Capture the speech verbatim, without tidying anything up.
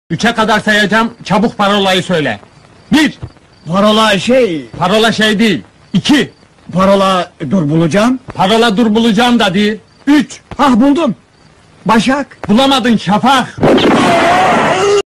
Üçe kadar sayacağım, çabuk parolayı söyle. Bir, Parola şey... parola şey değil. İki, Parola dur bulacağım. parola dur bulacağım da değil. Üç, Hah buldum. Başak. bulamadın Şafak.